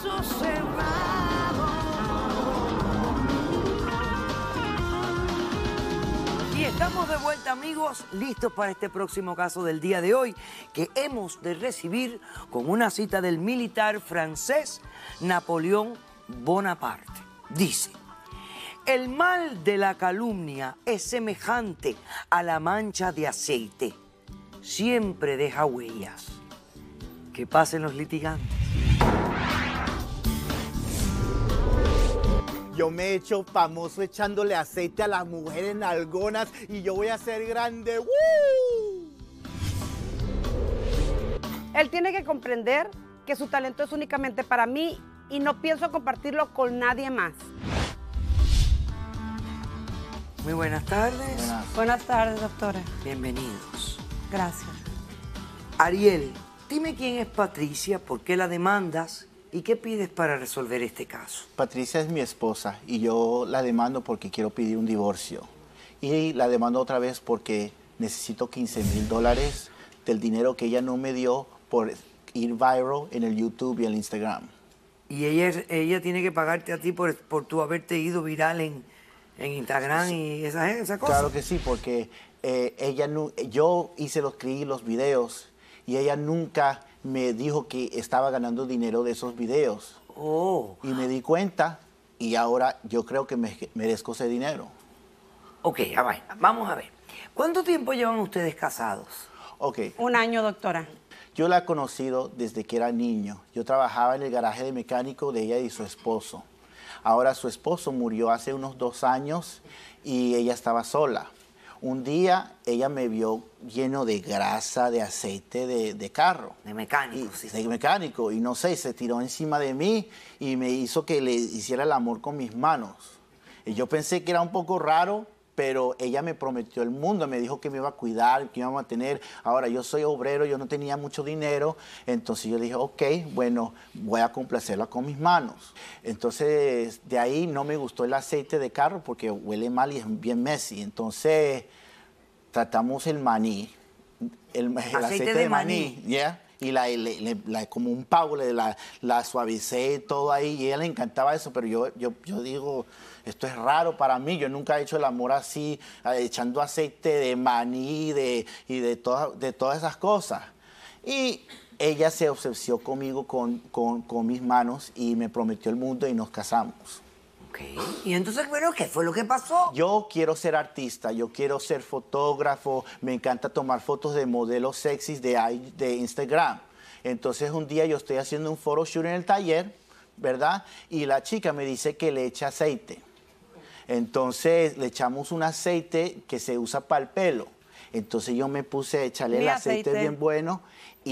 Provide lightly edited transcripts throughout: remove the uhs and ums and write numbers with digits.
caso cerrado. Y estamos de vuelta, amigos, listos para este próximo caso del día de hoy, que hemos de recibir con una cita del militar francés Napoleón Bonaparte. Dice: el mal de la calumnia es semejante a la mancha de aceite. Siempre deja huellas. Que pasen los litigantes. Yo me he hecho famoso echándole aceite a las mujeres nalgonas y yo voy a ser grande. ¡Woo! Él tiene que comprender que su talento es únicamente para mí y no pienso compartirlo con nadie más. Muy buenas tardes. Buenas tardes, doctora. Bienvenidos. Gracias. Ariel, dime quién es Patricia, por qué la demandas y qué pides para resolver este caso. Patricia es mi esposa y yo la demando porque quiero pedir un divorcio. Y la demando otra vez porque necesito $15,000 del dinero que ella no me dio por ir viral en el YouTube y el Instagram. Y ella tiene que pagarte a ti por tú haberte ido viral en Instagram y esa cosa. Claro que sí, porque yo escribí los videos y ella nunca me dijo que estaba ganando dinero de esos videos. Oh. Y me di cuenta y ahora yo creo que merezco ese dinero. Ok, vamos a ver. ¿Cuánto tiempo llevan ustedes casados? Ok. 1 año, doctora. Yo la he conocido desde que era niño. Yo trabajaba en el garaje de mecánico de ella y su esposo. Ahora su esposo murió hace unos 2 años y ella estaba sola. Un día ella me vio lleno de grasa, de aceite de carro. De mecánico, sí. De mecánico. Y no sé, se tiró encima de mí y me hizo que le hiciera el amor con mis manos. Y yo pensé que era un poco raro, pero ella me prometió el mundo, me dijo que me iba a cuidar, que me iba a mantener. Ahora, yo soy obrero, yo no tenía mucho dinero, entonces yo dije, ok, bueno, voy a complacerla con mis manos. Entonces, de ahí no me gustó el aceite de carro porque huele mal y es bien messy. Entonces, tratamos el maní, el aceite de maní, ¿ya? Y como un pavo, la suavicé todo ahí y a ella le encantaba eso, pero yo digo, esto es raro para mí, yo nunca he hecho el amor así, echando aceite de maní y de todas esas cosas. Y ella se obsesionó conmigo con mis manos y me prometió el mundo y nos casamos. Ok, y entonces, bueno, ¿qué fue lo que pasó? Yo quiero ser artista, yo quiero ser fotógrafo, me encanta tomar fotos de modelos sexys de Instagram. Entonces un día yo estoy haciendo un photoshoot en el taller, ¿verdad? Y la chica me dice que le eche aceite. Entonces le echamos un aceite que se usa para el pelo. Entonces yo me puse a echarle el aceite bien bueno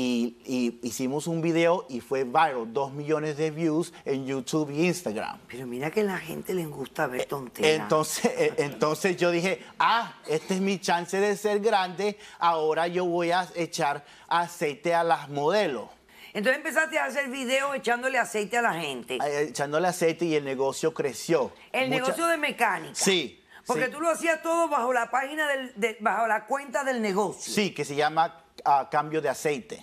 y hicimos un video y fue viral, 2 millones de views en YouTube y Instagram. Pero mira que a la gente les gusta ver tonteras. Entonces yo dije, esta es mi chance de ser grande, ahora yo voy a echar aceite a las modelos. Entonces empezaste a hacer videos echándole aceite a la gente. Echándole aceite y el negocio creció. El negocio de mecánica. Sí. Porque sí. tú lo hacías todo bajo la página bajo la cuenta del negocio. Sí, que se llama Cambio de Aceite.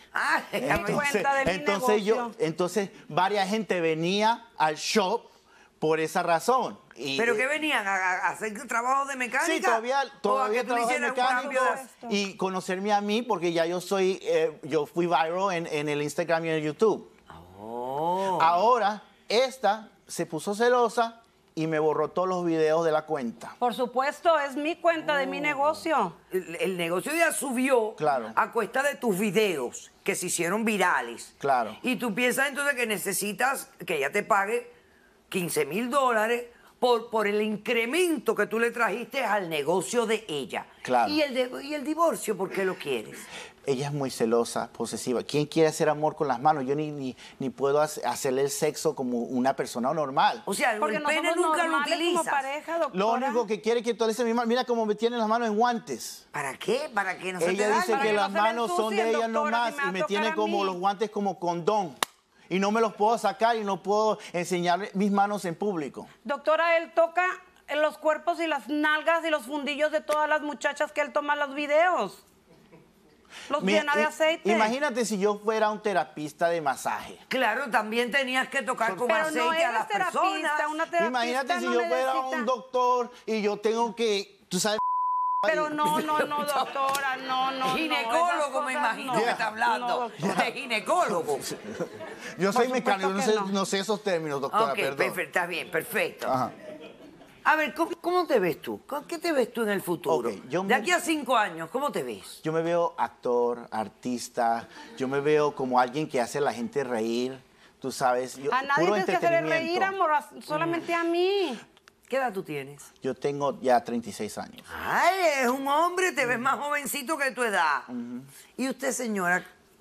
Entonces varias gente venía al shop por esa razón. ¿Pero qué venían? ¿A hacer trabajo de mecánica? Sí, todavía trabajo de mecánico y conocerme a mí porque ya yo fui viral en el Instagram y en el YouTube. Oh. Ahora, esta se puso celosa y me borró todos los videos de la cuenta. Por supuesto, es mi cuenta de mi negocio. El negocio ya subió a cuesta de tus videos que se hicieron virales. Claro. Y tú piensas entonces que necesitas que ella te pague $15,000 por el incremento que tú le trajiste al negocio de ella. Claro. ¿Y el divorcio por qué lo quieres? Ella es muy celosa, posesiva. ¿Quién quiere hacer amor con las manos? Yo ni puedo hacerle el sexo como una persona normal. O sea, porque el pene nunca lo utilizas. Como pareja, doctora. Lo único que quiere es que tú le dices, mira cómo me tienen las manos en guantes. ¿Para qué? ¿Para que no se te Ella dice que las manos son de ella nomás y me tiene como los guantes como condón. Y no me los puedo sacar y no puedo enseñar mis manos en público. Doctora, él toca los cuerpos y las nalgas y los fundillos de todas las muchachas que él toma los videos. Los llena de aceite. Imagínate si yo fuera un terapista de masaje. Claro, también tenías que tocar con Pero aceite no a las eres terapista, personas. una terapista Imagínate si no yo fuera necesita- un doctor y yo tengo que, tú sabes. Pero no, doctora, no. Ginecólogo, esas me cosas imagino no. que está hablando. No, doctora. De ginecólogo. Yo soy supuesto mecánico, que no. no sé esos términos, doctora, Ok, perdón. perfecto, está bien, perfecto. Ajá. A ver, ¿cómo te ves tú? ¿Qué te ves tú en el futuro? Ok, yo de me- aquí a 5 años, ¿cómo te ves? Yo me veo actor, artista, yo me veo como alguien que hace a la gente reír, tú sabes. A nadie puro tienes que hacerle reír, entretenimiento. amor, solamente a mí. ¿Qué edad tú tienes? Yo tengo ya 36 años. Ay, es un hombre, te ves más jovencito que tu edad. ¿Y usted, señora?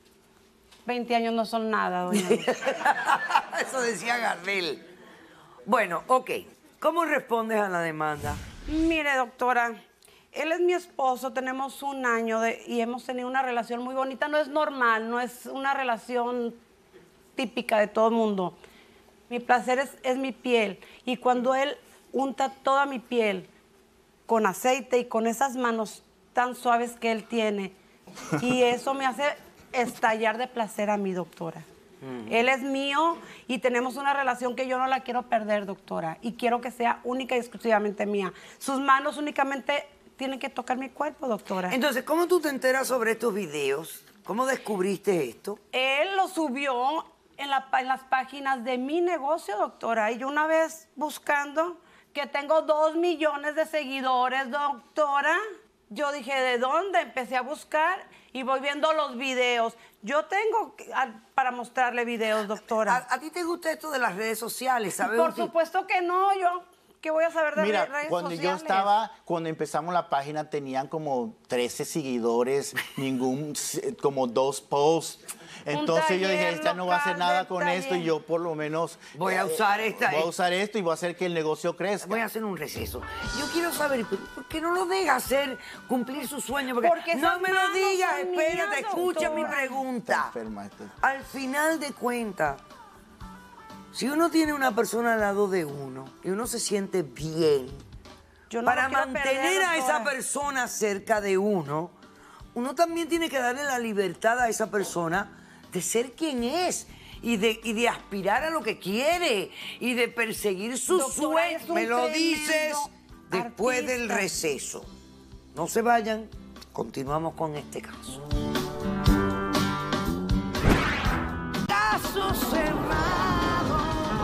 20 años no son nada, doña. Eso decía Gardel. Bueno, ok. ¿Cómo respondes a la demanda? Mire, doctora, él es mi esposo, tenemos un año y hemos tenido una relación muy bonita. No es normal, no es una relación típica de todo el mundo. Mi placer es mi piel. Y cuando él unta toda mi piel con aceite y con esas manos tan suaves que él tiene, y eso me hace estallar de placer a mi doctora. Él es mío y tenemos una relación que yo no la quiero perder, doctora. Y quiero que sea única y exclusivamente mía. Sus manos únicamente tienen que tocar mi cuerpo, doctora. Entonces, ¿cómo tú te enteras sobre estos videos? ¿Cómo descubriste esto? Él lo subió en las páginas de mi negocio, doctora. Y yo una vez buscando que tengo 2 millones de seguidores, doctora, yo dije, ¿de dónde? Empecé a buscar y voy viendo los videos. Yo tengo para mostrarle videos, doctora. ¿A ti te gusta esto de las redes sociales? ¿Sabes? Por supuesto que no, yo... ¿Qué voy a saber de Mira, redes cuando sociales? cuando empezamos la página tenían como 13 seguidores, como 2 posts. Entonces yo dije, taller esta no va a hacer local nada de con esto y taller. yo por lo menos... Voy a usar esta. Voy a usar esto y voy a hacer que el negocio crezca. Voy a hacer un receso. Yo quiero saber, ¿por qué no lo deja hacer cumplir su sueño? Porque no esas me lo manos digas, son espérate, mías, escucha mi doctora. pregunta. Está enferma esta. Al final de cuentas, si uno tiene una persona al lado de uno y uno se siente bien, Yo no para lo quiero mantener perder, a esa doctora. persona cerca de uno, uno también tiene que darle la libertad a esa persona de ser quien es y de aspirar a lo que quiere y de perseguir sus Doctora, es sueños. un Me lo tremendo dices después del artista. receso. No se vayan, continuamos con este caso. Caso cerrado.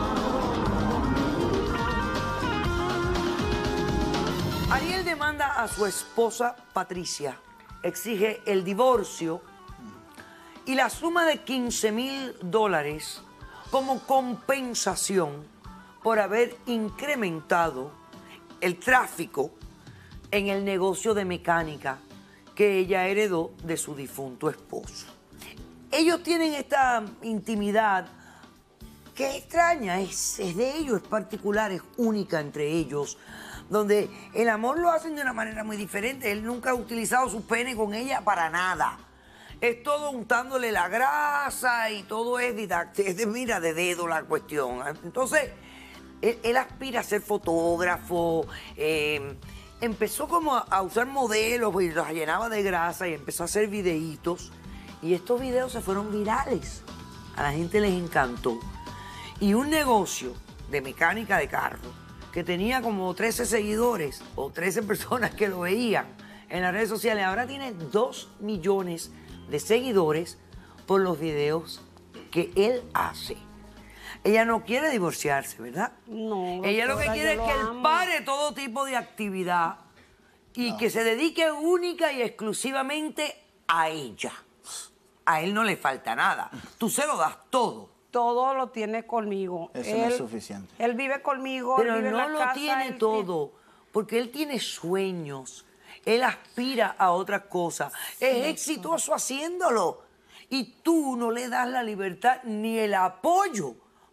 Ariel demanda a su esposa Patricia, exige el divorcio y la suma de $15,000 como compensación por haber incrementado el tráfico en el negocio de mecánica que ella heredó de su difunto esposo. Ellos tienen esta intimidad que es extraña, es de ellos, es particular, es única entre ellos, donde el amor lo hacen de una manera muy diferente. Él nunca ha utilizado su pene con ella para nada. Es todo untándole la grasa y todo es mira, de dedo la cuestión. Entonces, él aspira a ser fotógrafo, empezó como a usar modelos y los llenaba de grasa y empezó a hacer videitos. Y estos videos se fueron virales. A la gente les encantó. Y un negocio de mecánica de carro que tenía como 13 seguidores o 13 personas que lo veían en las redes sociales, ahora tiene 2 millones de seguidores por los videos que él hace. Ella no quiere divorciarse, ¿verdad? No, Ella lo que doctora, quiere es yo que lo él amo. pare todo tipo de actividad y que se dedique única y exclusivamente a ella. A él no le falta nada. Tú se lo das todo. Todo lo tiene conmigo. Eso no es suficiente. Él vive conmigo, Pero él vive en no la lo casa, tiene él todo, porque él tiene sueños, él aspira a otras cosas, es exitoso haciéndolo. Y tú no le das la libertad ni el apoyo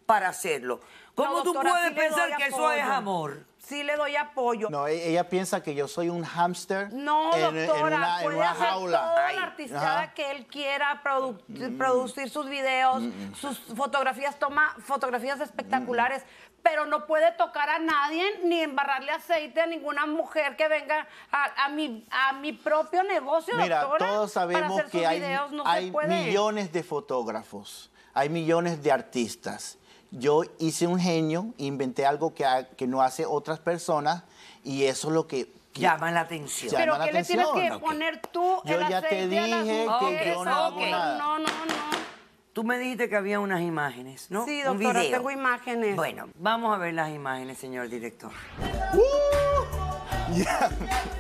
para hacerlo. ¿Cómo No, tú doctora, puedes sí le pensar doy que eso es apoyo. amor? Sí le doy apoyo. No, ella piensa que yo soy un hámster No, doctora, en puede una hacer jaula. toda Ay, la artisteada ajá. que él quiera, producir sus videos, sus fotografías, toma fotografías espectaculares, pero no puede tocar a nadie ni embarrarle aceite a ninguna mujer que venga a mi propio negocio, Mira, doctora. todos para sabemos hacer que sus hay, videos, no se hay puede. millones de fotógrafos, hay millones de artistas. Yo hice un genio, inventé algo que no hace otras personas y eso es lo que Llama la atención. Ya. Pero llama la ¿qué le tienes que atención. poner tú Yo el ya te aceite a las dije que mujeres? yo no hago nada. No, no, no. Tú me dijiste que había unas imágenes, ¿no? Sí, Un doctora, video. tengo imágenes. Bueno, vamos a ver las imágenes, señor director. Ya.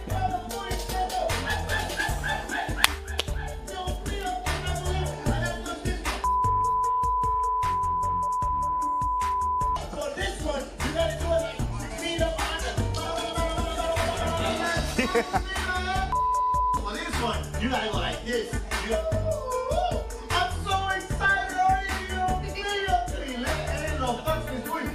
For this one, you gotta do it like feet up on For this one, you gotta go like this. I'm so excited already. Ain't no fucking doing.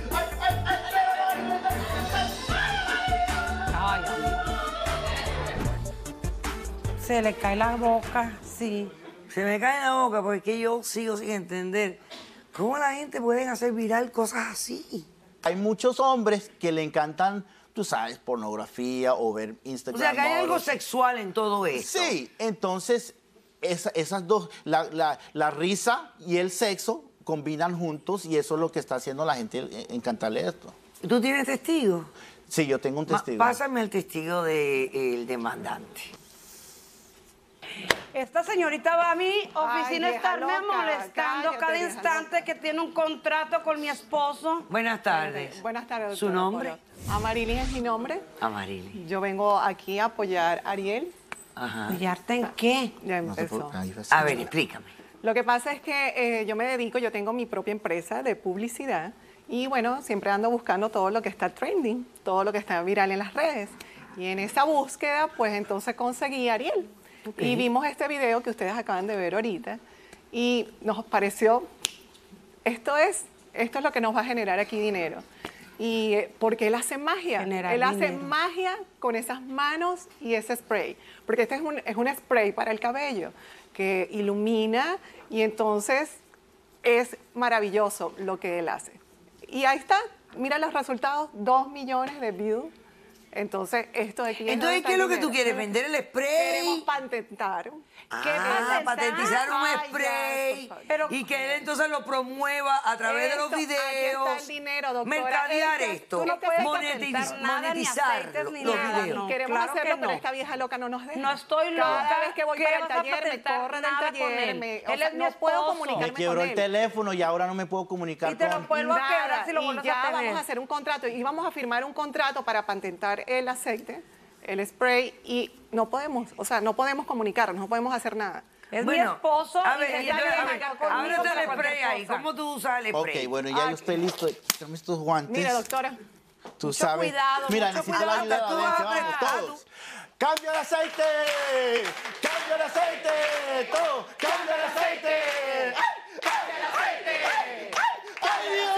Se le cae la boca, sí. Se me cae en la boca porque yo sigo sin entender cómo la gente puede hacer viral cosas así. Hay muchos hombres que le encantan, tú sabes, pornografía o ver O Instagram. sea, que hay algo models. sexual en todo esto. Sí, entonces esas dos, la risa y el sexo combinan juntos y eso es lo que está haciendo la gente encantarle esto. ¿Tú tienes testigos? Sí, yo tengo un testigo. Pásame el testigo del demandante. Esta señorita va a mi oficina a vieja estarme loca, molestando cállate, cada vieja instante loca. que tiene un contrato con mi esposo. Buenas tardes. Buenas tardes, ¿Su doctora nombre? Polo. Amarili es mi nombre. Amarili. Yo vengo aquí a apoyar a Ariel. Ajá. ¿Pillarte en qué? Ya No sé empezó. por- ahí va a ser. A ver, explícame. Lo que pasa es que yo tengo mi propia empresa de publicidad y bueno, siempre ando buscando todo lo que está trending, todo lo que está viral en las redes. Y en esa búsqueda, pues entonces conseguí a Ariel. Y vimos este video que ustedes acaban de ver ahorita y nos pareció, esto es lo que nos va a generar aquí dinero. Y porque él hace magia. Generar Él hace dinero. magia con esas manos y ese spray. Porque este es un spray para el cabello que ilumina y entonces es maravilloso lo que él hace. Y ahí está, mira los resultados, 2 millones de views. Entonces, esto de aquí Entonces, ¿qué es lo que tú quieres? ¿Vender el spray? Queremos patentar. Patentizar un Ay, ya, spray por favor. Pero- y que él entonces lo promueva a través de los Esto, aquí videos. está el dinero, doctora. Mercadear Esto, esto, tú no puedes patentar nada, ni monetizar aceites, ni los nada, videos. no. Queremos claro hacerlo, que pero no. esta vieja loca no nos deja. No estoy Cada loca. vez que voy ¿Qué para el vas a taller, me patentar corre del nada con taller. él? O Él sea, es mi no puedo esposo. comunicarme Me quebró con el él. teléfono y ahora no me puedo comunicar Y te lo con... vuelvo a quebrar Nada, si lo y vuelves ya a tener. vamos a hacer un contrato y vamos a firmar un contrato para patentar el aceite, el spray y no podemos, o sea, no podemos comunicarnos, no podemos hacer nada. Es mi esposo a y ver, se entonces, quiere a ver, manejar conmigo ábrete para el cualquier spray ahí. cosa. ¿Cómo tú usas el spray? Ok, bueno, ya yo estoy listo. Dame estos guantes. Mire, doctora, Tú mucho sabes. cuidado, Mira, mucho necesito la cuidado, ayuda tú de vas a Valencia, vamos, apretar, todos. ¡Cambio el aceite! ¡Cambio el aceite! ¡Todo! ¡Cambio el aceite! ¡Ay! ¡Cambio el aceite! ¡Ay, Dios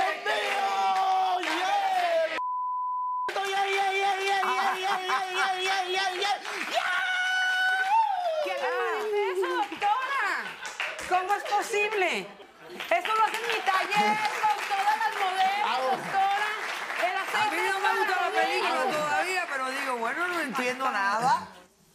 mío! ¡Yeah! ¡Yeah, yeah, yeah, yeah, yeah, yeah, yeah, yeah, yeah, yeah, yeah! ¿Quién le dice eso, doctora? ¿Cómo es posible? Esto lo hacen en mi taller con todas las modelos, doctora. El A aceite mí no es me gusta la para película modelos. todavía, pero digo, bueno, no entiendo nada.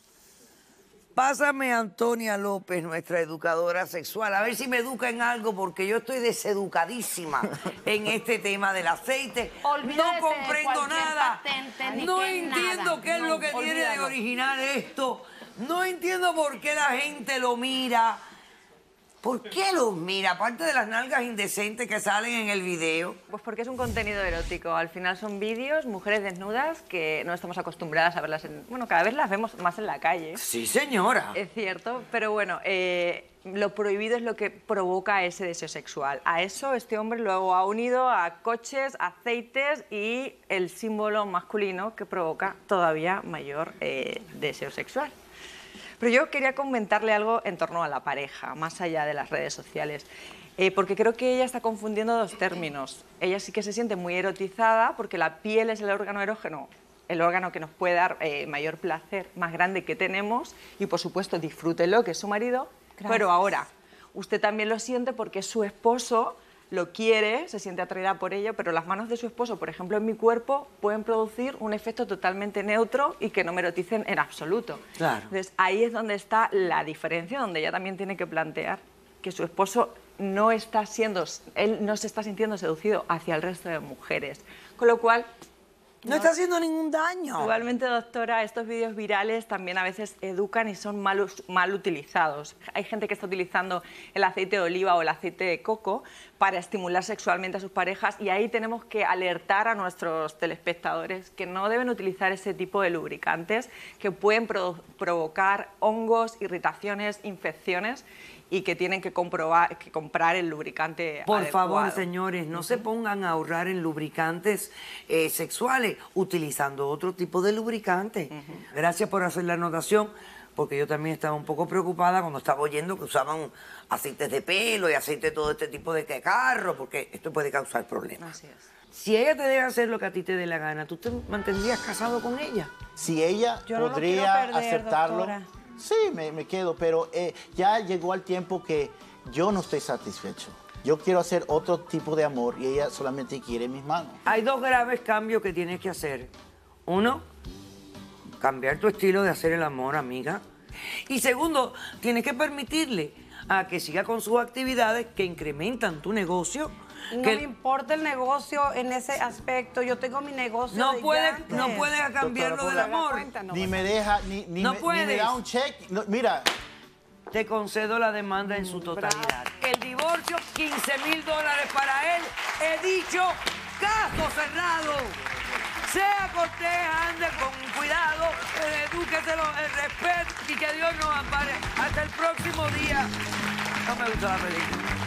Pásame a Antonia López, nuestra educadora sexual, a ver si me educa en algo, porque yo estoy deseducadísima en este tema del aceite. Olvídate No de comprendo cualquier nada. patente, ni No que entiendo nada. qué es No, lo que tiene de olvídalo. original esto. No entiendo por qué la gente lo mira. ¿Por qué los mira? Aparte de las nalgas indecentes que salen en el video. Pues porque es un contenido erótico. Al final son vídeos, mujeres desnudas, que no estamos acostumbradas a verlas en... Bueno, cada vez las vemos más en la calle. Sí, señora. Es cierto, pero bueno, lo prohibido es lo que provoca ese deseo sexual. A eso este hombre luego ha unido a coches, aceites y el símbolo masculino que provoca todavía mayor deseo sexual. Pero yo quería comentarle algo en torno a la pareja, más allá de las redes sociales. Porque creo que ella está confundiendo dos términos. Ella sí que se siente muy erotizada porque la piel es el órgano erógeno, el órgano que nos puede dar mayor placer, más grande que tenemos, y por supuesto disfrútelo, que es su marido. Gracias. Pero ahora, usted también lo siente porque su esposo lo quiere, se siente atraída por ello, pero las manos de su esposo, por ejemplo, en mi cuerpo, pueden producir un efecto totalmente neutro y que no me eroticen en absoluto. Claro. Entonces, ahí es donde está la diferencia, donde ella también tiene que plantear que su esposo no está siendo, él no se está sintiendo seducido hacia el resto de mujeres. Con lo cual, No está haciendo ningún daño. igualmente, doctora, estos vídeos virales también a veces educan y son mal utilizados. Hay gente que está utilizando el aceite de oliva o el aceite de coco para estimular sexualmente a sus parejas, y ahí tenemos que alertar a nuestros telespectadores que no deben utilizar ese tipo de lubricantes que pueden provocar hongos, irritaciones, infecciones, y que tienen que comprar el lubricante Por adecuado. favor, señores, no se pongan a ahorrar en lubricantes sexuales utilizando otro tipo de lubricante. Gracias por hacer la anotación, porque yo también estaba un poco preocupada cuando estaba oyendo que usaban aceites de pelo y aceite de todo este tipo de carro, porque esto puede causar problemas. Así es. Si ella te deja hacer lo que a ti te dé la gana, ¿tú te mantendrías casado con ella? Si ella Yo no lo podría quiero perder, aceptarlo, doctora. sí, me quedo, pero ya llegó el tiempo que yo no estoy satisfecho. Yo quiero hacer otro tipo de amor y ella solamente quiere mis manos. Hay dos graves cambios que tienes que hacer. Uno, cambiar tu estilo de hacer el amor, amiga. Y segundo, tienes que permitirle a que siga con sus actividades que incrementan tu negocio. No que me importa el negocio en ese aspecto. Yo tengo mi negocio no de puedes antes. no puedes cambiarlo Doctora, del ¿puedo amor. cuenta? No Ni pasa me deja, ni No me puedes. da un cheque. No, mira, Te concedo la demanda en su totalidad. El divorcio, $15,000 para él. He dicho, caso cerrado. Sea cortés, ande con cuidado, edúqueselo, el respeto y que Dios nos ampare. Hasta el próximo día. No me gusta la película.